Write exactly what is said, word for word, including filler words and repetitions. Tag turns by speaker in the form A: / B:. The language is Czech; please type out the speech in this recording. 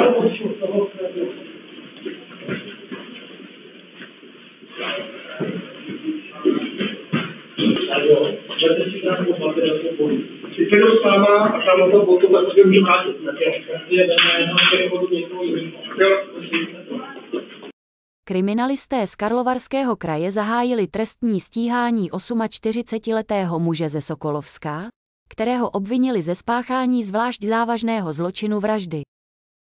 A: Kriminalisté z Karlovarského kraje zahájili trestní stíhání čtyřicetiosmiletého muže ze Sokolovska, kterého obvinili ze spáchání zvlášť závažného zločinu vraždy.